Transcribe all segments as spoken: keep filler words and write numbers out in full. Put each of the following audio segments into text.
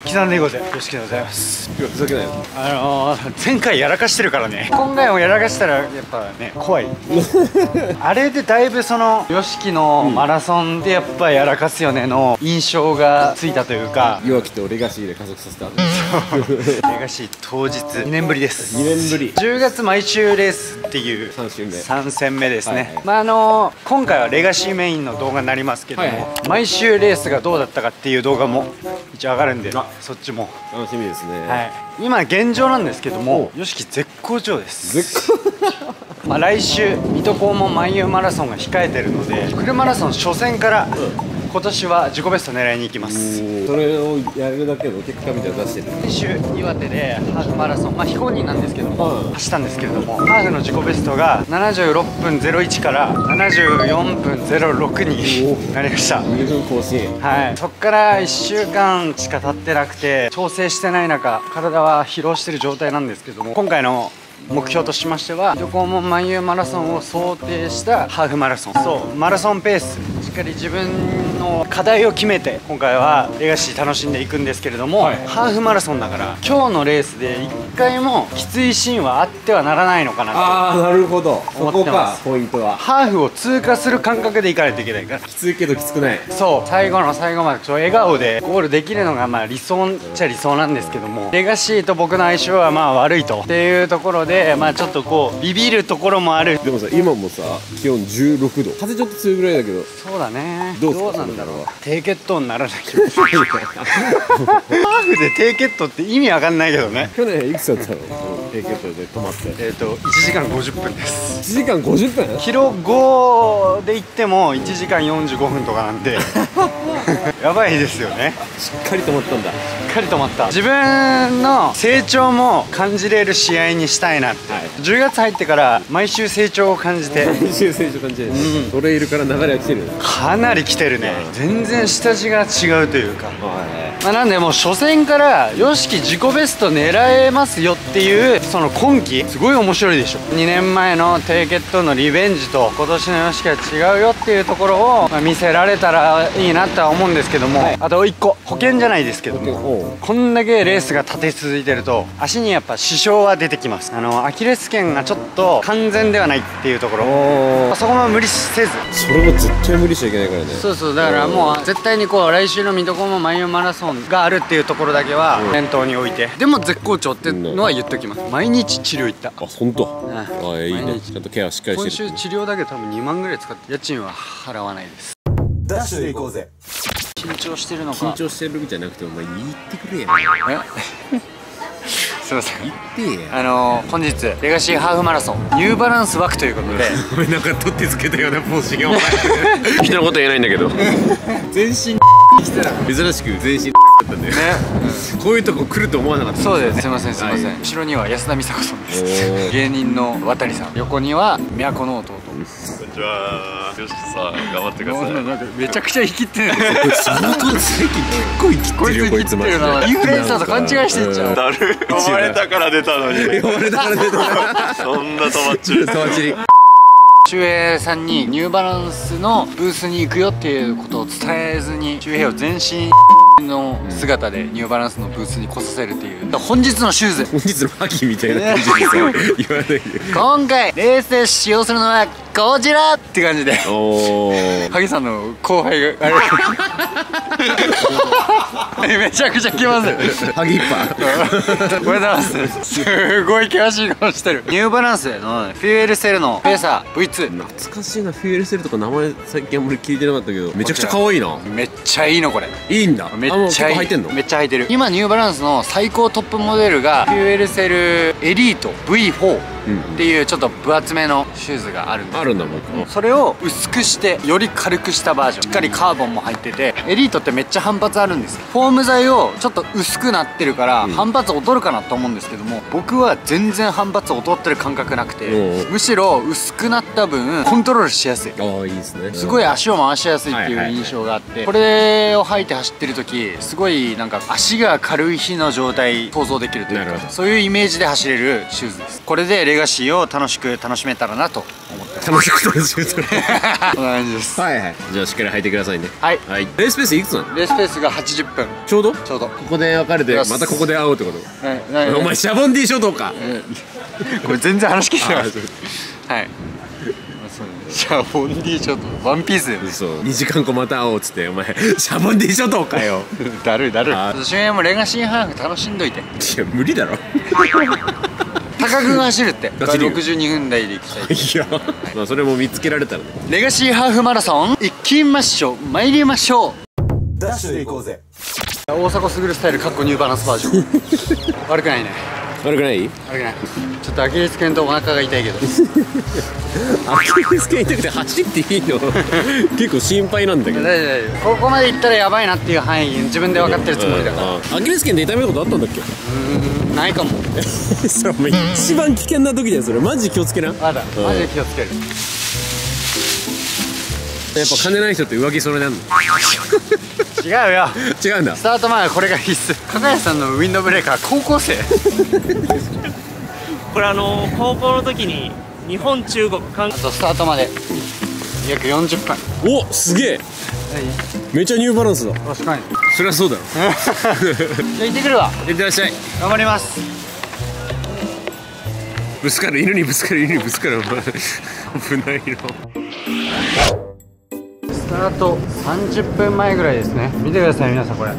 刻んでいこうぜ。よしきでございます。 いや、ふざけないよ。 あのー、前回やらかしてるからね、今回もやらかしたらやっぱね怖いあれでだいぶその ヨシキのマラソンでやっぱやらかすよねの印象がついたというか、 いわきとレガシーで加速させたレガシー当日にねんぶりです。 にねんぶり。 じゅうがつ毎週レースっていうさん週目さん戦目ですね。 はいはい、 まああのー、今回はレガシーメインの動画になりますけども、はいはい、毎週レースがどうだったかっていう動画も一応上がるんで、そっちも楽しみですね。 はい、今現状なんですけども、ヨシキ絶好調です。絶好まあ来週水戸黄門万有マラソンが控えてるので、フルマラソン初戦から、うん今年は自己ベスト狙いに行きます。 それをやるだけの結果みたいなの出してる。 先週岩手でハーフマラソン、まあ非公認なんですけども、うん、走ったんですけれども、ハーフの自己ベストがななじゅうろっぷんゼロいちからななじゅうよんぷんゼロろくになりました。 にふん更新。はい。 そっからいっしゅうかんしか経ってなくて、調整してない中体は疲労してる状態なんですけども、今回の目標としましては、水戸黄門万有マラソンを想定したハーフマラソン、そうマラソンペースしっかり自分の課題を決めて今回はレガシー楽しんでいくんですけれども、はい、ハーフマラソンだから今日のレースでいっかいもきついシーンはあってはならないのかなと。 ああなるほど、そこかポイントは。 ハーフを通過する感覚でいかないといけないから、 きついけどきつくない。そう最後の最後までちょ笑顔でゴールできるのがまあ理想っちゃ理想なんですけども、レガシーと僕の相性はまあ悪いとっていうところで、まあちょっとこうビビるところもある。 でもさ今もさ気温じゅうろくど、風ちょっと強いぐらいだけど。 そうだね。 どうすか、 どうなんだろう。低血糖にならなきゃハーフで低血糖って意味わかんないけどね。 去年いくつだったの低血糖で止まって。 えっといちじかんごじゅっぷんです。 いちじかんごじゅっぷん、 キロごで行ってもいちじかんよんじゅうごふんとかなんでやばいですよね。 しっかり止まったんだ。しっかり止まった。自分の成長も感じれる試合にしたいなって、はい、じゅうがつ入ってから毎週成長を感じて毎週成長感じてる、うん、トレイルから流れが来てる。 かなり来てるね、うん、全然下地が違うというか、はい、まあなんでもう初戦からヨシキ自己ベスト狙えますよっていうその今季すごい面白いでしょ。にねんまえの低血糖のリベンジと今年のヨシキは違うよっていうところを、まあ、見せられたらいいなとは思うんですけども、はい、あといっこ保険じゃないですけども、こんだけレースが立て続いてると足にやっぱ支障は出てきます。あのアキレス腱がちょっと完全ではないっていうところ、そこも無理せず。 それも絶対無理しちゃいけないからね。 そうそう、だからもう絶対にこう来週の水戸黄門万有マラソンがあるっていうところだけは念頭に置いて、でも絶好調ってのは言っておきます。毎日治療行った。 あ本当。ああいいね。ちゃんとケアしっかりしてる。 今週治療だけ多分にまんぐらい使って家賃は払わないです。 ダッシュで行こうぜ。 緊張してるのか。 緊張してるじゃなくてお前言ってくれや。 えすいません。 言ってや。 あのー、本日レガシーハーフマラソンニューバランス枠ということでお前なんか取ってつけたような帽子がお前人のこと言えないんだけど全身珍しく全身だったんだよね。こういうとこ来ると思わなかった。 そうです。すいませんすいません。後ろには安田美沙子さんです。芸人の渡さん、横には都の弟。 こんにちは。よしさん頑張ってください。 なんかめちゃくちゃ生きってるんですよ。 相当最近結構生きってるよこいつマジで。 インフルエンサーと勘違いしてんじゃん。 だる。呼ばれたから出たのに。 呼ばれたから出た。 そんなとまっちゅう。 とまっちり。 周平さんにニューバランスのブースに行くよっていうことを伝えずに、周平を全身の姿でニューバランスのブースに来させるっていう、本日のシューズ、 本日のハギみたいな感じですよ。言わないで。 今回レースで使用するのはこちらって感じで。おお。ハギさんの後輩があれめちゃくちゃ来ます。 ハギッパー。 おはようございます。すごい険しい顔してる。ニューバランスのフュエルセルのペーサー ブイツー。 懐かしいな。フュエルセルとか名前最近あんまり聞いてなかったけどめちゃくちゃ可愛いな。 めっちゃいいのこれ。 いいんだ。 めっちゃいい。 履いてんの？ めっちゃ履いてる。今ニューバランスの最高トップモデルがフュエルセルエリート ブイフォー っていうちょっと分厚めのシューズがあるんです。 あるんだもん。 それを薄くしてより軽くしたバージョン、しっかりカーボンも入ってて、エリートってめっちゃ反発あるんですよ。フォーム材をちょっと薄くなってるから反発劣るかなと思うんですけども、僕は全然反発劣ってる感覚なくて、むしろ薄くなった分コントロールしやすい。 ああいいですね。 すごい足を回しやすいっていう印象があって、これを履いて走ってる時すごいなんか足が軽い日の状態想像できるというか、そういうイメージで走れるシューズです。これでレガシーを楽しく楽しめたらなと思ってます。 楽しく楽しくとこんな感じです。 はいはい、じゃあしっかり履いてくださいね。 はい、 はい。レースペースいくつなの？ レースペースがはちじゅっぷん。 ちょうどちょうど。 ここで別れてまたここで会おうってこと？お前シャボンディ諸島か。 これ全然話聞いてない。はい。シャボンディ諸島、ワンピースだよね。 そう、にじかんごまた会おうっつって、お前シャボンディ諸島かよ。 だるいだるい。周辺もレガシーハーフ楽しんどいて。いや無理だろ。 高く走るって。ろくじゅうにふん台で行きたい。 いや、まあそれも見つけられたらね。 レガシーハーフマラソン行きましょう。参りましょう。ダッシュで行こうぜ。大迫傑スタイルかっこニューバランスバージョン。悪くないね。 悪くない？ 悪くない。ちょっとアキレス腱とお腹が痛いけど。 アキレス腱痛くて走っていいの？結構心配なんだけど。 大丈夫大丈夫。ここまで行ったらやばいなっていう範囲自分で分かってるつもりだから。 アキレス腱で痛めたことあったんだっけ？ うーん、ないかも。 それお前一番危険な時だよそれ。マジ気をつけな。 まだマジで気をつける。 やっぱ金ない人って浮気それなんの？ 違うよ。 違うんだ。 スタート前はこれが必須。加賀谷さんのウィンドブレーカー高校生。 これあの高校の時に日本中国韓国あとスタートまで約よんじゅっぷん。 お、すげえ。めちゃニューバランスだ。 確かに。 そりゃそうだろ。 じゃあ行ってくるわ。 いってらっしゃい。 頑張ります。 ぶつかる、犬にぶつかる、犬にぶつかる。危ないの。 スタートさんじゅっぷんまえぐらいですね。見てください皆さん、これ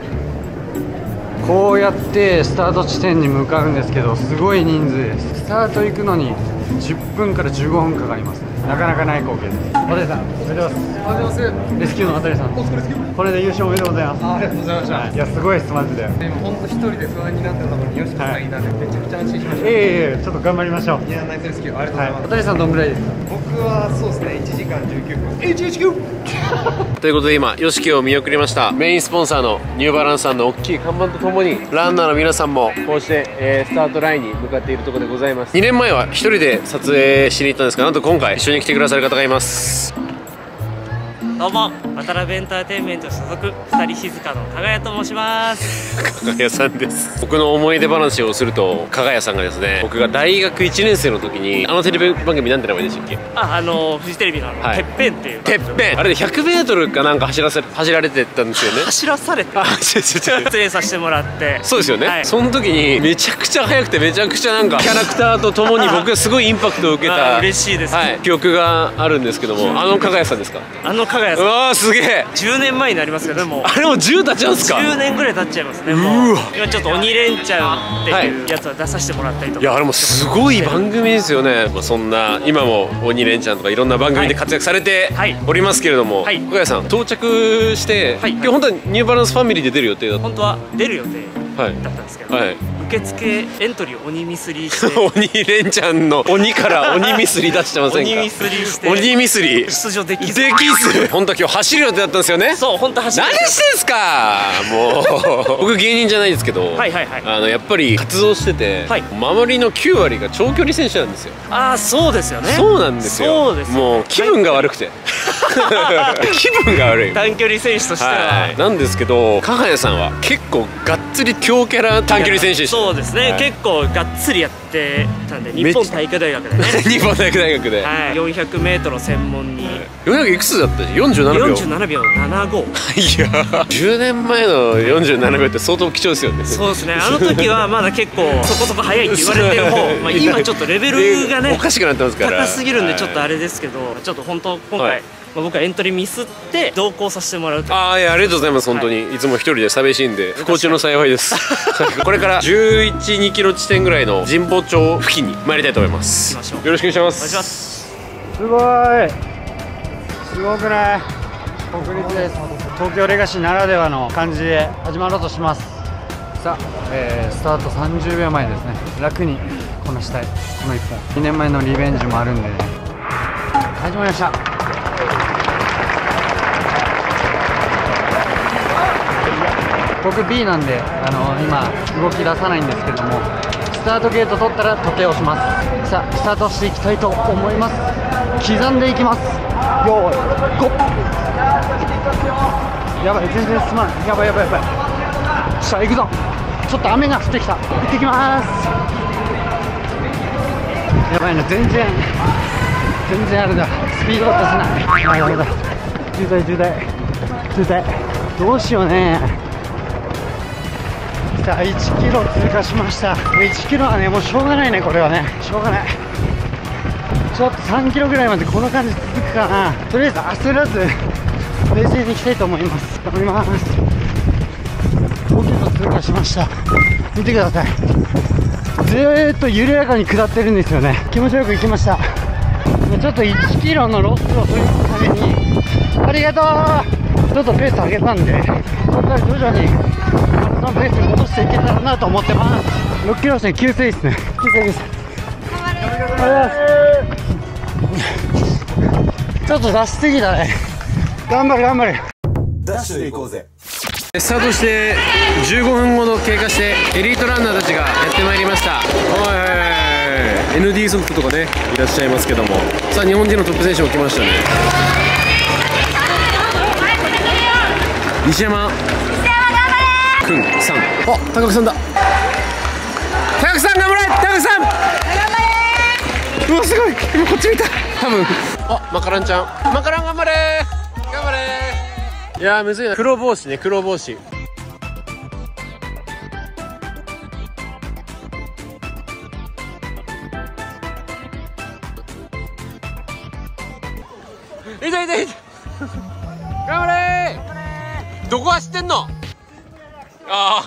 こうやってスタート地点に向かうんですけど、すごい人数です。スタート行くのにじゅっぷんからじゅうごふんかかりますね。なかなかない光景です。渡さん、おめでとうございます。おめでとうございます。レスキューの渡さん、お疲れです。これで優勝おめでとうございます。ありがとうございました。いや、すごいですマジで。でも本当一人で不安になってたのに、よしこさんいたんでめちゃくちゃ安心しました。ええ、ちょっと頑張りましょう。いや、ナイスレスキューありがとうございます。渡さんどんぐらいですか？僕はそうですね、いちじかんじゅうきゅうふん。いちじかんということで今、ヨシキを見送りました。メインスポンサーのニューバランスさんの大きい看板とともに、ランナーの皆さんもこうして、えー、スタートラインに向かっているところでございます。にねんまえは一人で撮影しに行ったんですが、なんと今回一緒に来てくださる方がいます。 どうも渡辺エンターテインメント所属二人静かの加賀谷と申します。 加賀谷さんです。僕の思い出話をすると、加賀谷さんがですね、僕が大学いちねん生の時にあのテレビ番組なんて名前でしたっけ？ あ、あのフジテレビのあの、はい、てっぺんっていうてっぺん、あれでひゃくメートルかなんか走らせ走られてたんですよね。 走らされてあ、違う違う違う、 出演させてもらって。 そうですよね、はい、その時にめちゃくちゃ速くてめちゃくちゃなんかキャラクターとともに僕がすごいインパクトを受けた嬉しいです、 はい、記憶があるんですけども、あの加賀谷さんですか？ あの加賀谷さん、 うわーすげえ。 じゅうねんまえになりますけど、もうあれもじゅう経っちゃうんですか？ じゅうねんぐらい経っちゃいますね。もう今ちょっと鬼レンチャンっていうやつは出させてもらったりとか、 いやあれもすごい番組ですよね。まあそんな今も鬼レンチャンとかいろんな番組で活躍されておりますけれども、加賀谷さん到着して、はい、今日本当はニューバランスファミリーで出る予定だった。 本当は出る予定だったんですけど、はいはい、受付エントリー鬼ミスリーして鬼レンチャンの鬼から鬼ミスリ出してませんか？ 鬼ミスリして鬼ミスリ出場できずできず本当は今日走る予定だったんですよね。 そう、本当走る。 何してんすかもう僕芸人じゃないですけど、はいはいはい、あのやっぱり活動してて、はい、周りのきゅうわりが長距離選手なんですよ。 ああ、そうですよね。 そうなんですよ。そうですよ、もう気分が悪くて気分が悪い短距離選手としては、 はい、なんですけど加賀谷さんは結構がっつり強キャラ短距離選手でした。 そうですね、はい、結構がっつりやってたんで、日本体育大学でね日本体育大学で、 はい、よんひゃくメートル専門に、はい、 よんひゃくいくつだった？よんじゅうななびょう。 よんじゅうななびょうななじゅうご。 いやじゅうねんまえのよんじゅうななびょうって相当貴重ですよね。 そうですね、あの時はまだ結構そこそこ速いって言われてる方まあ今ちょっとレベルがねおかしくなってますから、 高すぎるんでちょっとあれですけど、ちょっと本当今回、はい、まあ僕はエントリーミスって同行させてもらうと。 ああ、いやありがとうございます。本当に、はい、いつも一人で寂しいんで不幸中の幸いですこれからじゅういち、にキロ地点ぐらいの神保町付近に参りたいと思います。よろしくお願いします。お願いします。 すごいすごくない？国立です。東京レガシーならではの感じで始まろうとします。さあ、えー、スタートさんじゅうびょうまえですね。楽にこなしたいこのいっぽん。にねんまえのリベンジもあるんでね。始まりました。僕 ビー なんで、あのー、今動き出さないんですけども、スタートゲート取ったら時計を押します。さあスタートしていきたいと思います。刻んでいきます。よーいゴッ。やばい、全然進まない。やばいやばいやばい。さあ行くぞ。ちょっと雨が降ってきた。行ってきます。やばいな、全然全然あれだ、スピードが出せない。あ、ダメだ、渋滞渋滞渋滞、どうしようね。さあいちキロ通過しました。いちキロはねもうしょうがないね、これはねしょうがない。ちょっとさんキロぐらいまでこの感じ続くかな。とりあえず焦らず冷静にいきたいと思います。頑張ります。ごキロ通過しました。見てください、ずーっと緩やかに下ってるんですよね。気持ちよく行きました。ちょっといちキロのロスを取り込むために、ありがとう、ちょっとペース上げたんで、ここから徐々にマラソンペースに戻していけたらなと思ってます。ろっキロ地点給水ですね。給水です。頑張ります。ちょっと出しすぎだね。頑張れ頑張れ。 ダッシュで行こうぜ。 スタートしてじゅうごふんほど経過してエリートランナーたちがやってまいりました。おいおいおい、 エヌディー ソフトとかねいらっしゃいますけども、さあ日本人のトップ選手も来ましたね。西山くんさん、あ、高木さんだ。高木さん頑張れ、高木さん頑張れ。うわすごい、今こっち見た多分。あ、マカランちゃん、マカラン頑張れ頑張れ。いやーむずいな。黒帽子ね、黒帽子。いたいたいた頑張れー。どこ走ってんの。ああ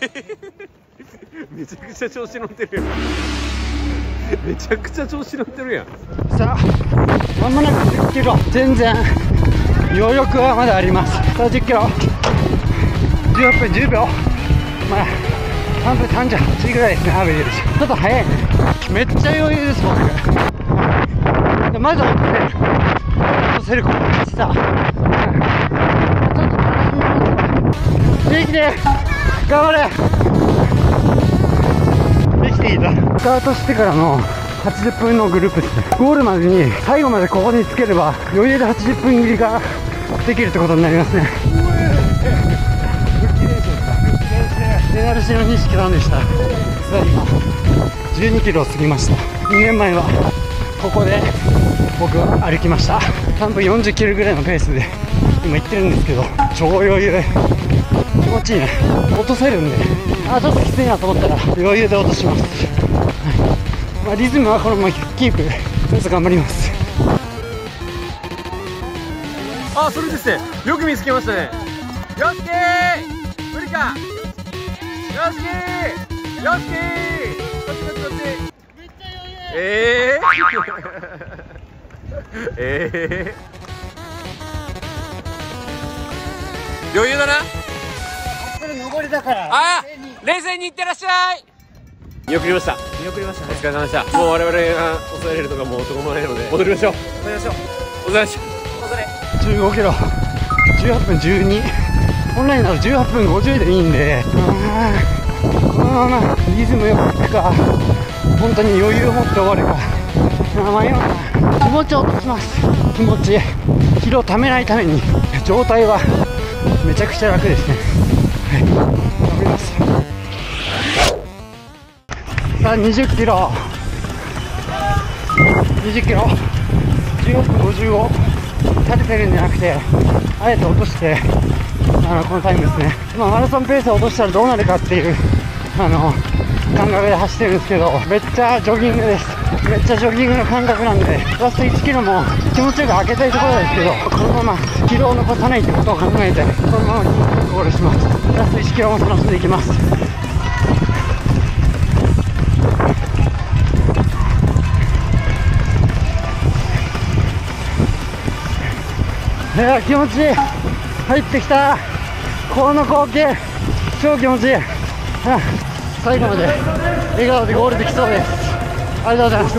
めちゃくちゃ調子乗ってるやんめちゃくちゃ調子乗ってるやん。 さあまもなくじゅっキロ、全然余力はまだあります。さあじゅっキロ、じゅうよんぷんじゅうびょう、まあさんぷんさんじゅうはちぐらいですね、アベレージ。ちょっと早いね、めっちゃ余裕です僕。でまず落とせる落とせるこのさあ、ちょっと楽しみます。できて頑張れ。できていいだ。スタートしてからのはちじゅっぷんのグループですね。ゴールまでに最後までここにつければ余裕ではちじゅっぷん切りができるってことになりますね。メダルシの西木さんでした。さあ今じゅうにキロを過ぎました。にねんまえはここで僕は歩きました。さんぷんよんじゅっキロぐらいのペースで今行ってるんですけど、超余裕、気持ちいいね。落とせるんで、あちょっときついなと思ったら余裕で落とします。まあ、リズムはこのままキープ、ちょっと頑張ります。 あ、それですね、よく見つけましたね。よしきー無理か。よしきーよしきーこっちこっちこっち。めっちゃ余裕。えーえー余裕だな。 これ上りだから、 あー冷静にいってらっしゃい。見送りました。見送りましたね。お疲れ様でした。もう我々が抑えれるとかもう男もないので戻りましょう。戻りましょう。お疲れ様でした。 じゅうごキロじゅうはっぷんじゅうに、本来ならじゅうはっぷんごじゅうでいいんで、このままリズムよくいくか本当に余裕を持って終わるか迷うな。気持ちを落とします。気持ち疲労をためないために状態はめちゃくちゃ楽ですね。はい、頑張ります。さあにじゅっキロにじゅっキロじゅうよんぷんごじゅうご、立ててるんじゃなくてあえて落としてあのこのタイムですね。まあ、マラソンペースを落としたらどうなるかっていうあの感覚で走ってるんですけど、めっちゃジョギングです。めっちゃジョギングの感覚なんで、ラストいちキロも気持ちよく開けたいところですけど、このまま疲労を残さないってことを考えてこのままにゴールします。ラストいちキロも楽しんでいきます。いや気持ちいい。入ってきた。この光景超気持ちいい。最後まで笑顔でゴールできそうです。ありがとうございます。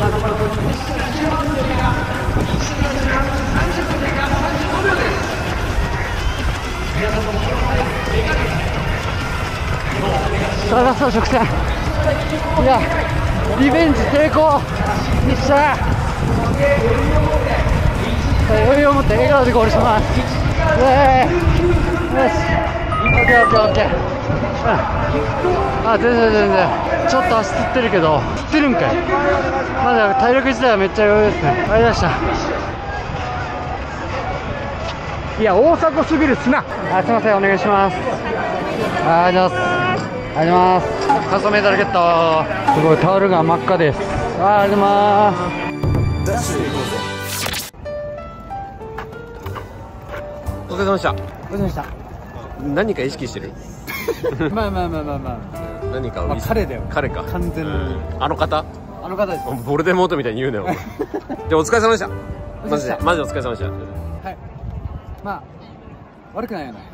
さあラスト直線、いやリベンジ成功にした。余裕を持って笑顔でゴールします。よし、オッケーオッケーオッケー。 あ、全然全然ちょっと足つってるけど、つってるんかい。まだ体力自体はめっちゃ余裕ですね。ありがとうございました。いや、大迫すぎるすな。あ、すいません、お願いします。ありがとうございます。ありがとうございます。カスタメダルゲット。すごい、タオルが真っ赤です。あ、ありがとうございます。 ダッシュで行こうぜ。 お疲れ様でした。 お疲れ様でした。 何か意識してる？ まあまあまあまあまあ。 何かをまあ、彼だよ。 彼か。 完全に。 あの方？ あの方です。 ボルデモートみたいに言うなよ。で、お疲れ様でした。マジで、 お疲れ様でしたマジでお疲れ様でした。 はい。まあ、悪くないよね。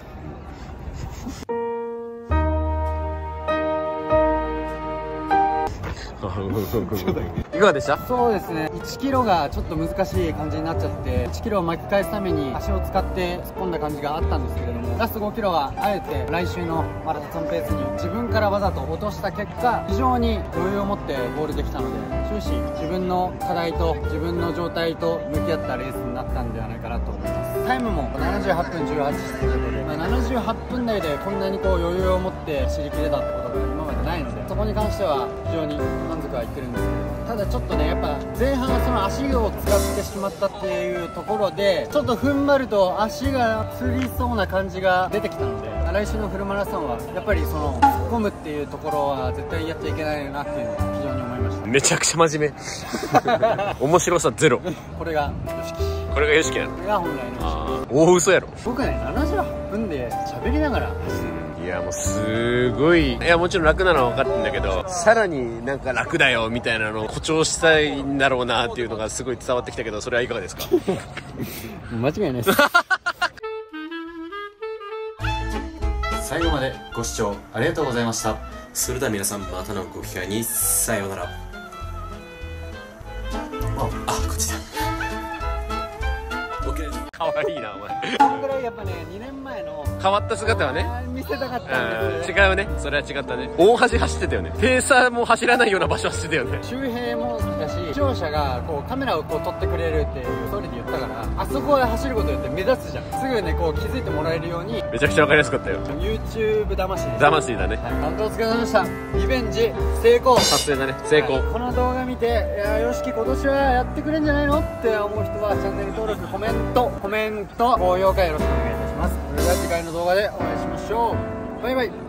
いかがでした？ そうですね、いちキロがちょっと難しい感じになっちゃって、いちキロを巻き返すために足を使って突っ込んだ感じがあったんですけれども、ラストごキロはあえて来週のマラソンペースに自分からわざと落とした結果、非常に余裕を持ってゴールできたので、終始自分の課題と自分の状態と向き合ったレースになったんではないかなと思います。タイムもななじゅうはっぷんじゅうはちということで、まあ、ななじゅうはっぷん台でこんなにこう余裕を持って走り切れたってことが今までないので、そこに関しては非常に満足はいってるんですけど、ただちょっとね、やっぱ前半その足を使ってしまったっていうところで、ちょっと踏ん張ると足がつりそうな感じが出てきたので、来週のフルマラソンはやっぱりその突っ込むっていうところは絶対やっちゃいけないなっていうのは非常に思いました。 めちゃくちゃ真面目。面白さゼロ。 これがよしき、 これがよしきなの？ これが本来のよしき。 あー、大嘘やろ。 僕ね、ななじゅうはっぷんで喋りながらいや、もうすごい、いや、もちろん楽なのは分かってんだけど、さらになんか楽だよみたいなのを誇張したいんだろうなっていうのがすごい伝わってきたけど、それはいかがですか？ 間違いないです。最後までご視聴ありがとうございました。 それでは皆さん、またのご機会にさようなら。あ、あ、こっちだ。 OK です。 かわいいな、お前。 そのぐらいやっぱね、にねんまえの変わった姿はね、 見せたかったんですうん、 よね。 違うね。それは違ったね。大橋走ってたよね。ペーサーも走らないような場所走ってたよね。 周平もだし、視聴者がこうカメラをこう撮ってくれるっていうストーリーで言ったから、あそこで走ることによって目立つじゃん。すぐね、こう気づいてもらえるように。 めちゃくちゃわかりやすかったよ。 YouTube 魂です。 魂だね。 はい、本当お疲れ様でした。リベンジ成功。 達成だね。成功。 はい、この動画見て、いや、よしき今年はやってくれんじゃないのって思う人はチャンネル登録、コメントコメント高評価よろしくお願いいたします。それでは次回の動画でお会いしましょう。バイバイ。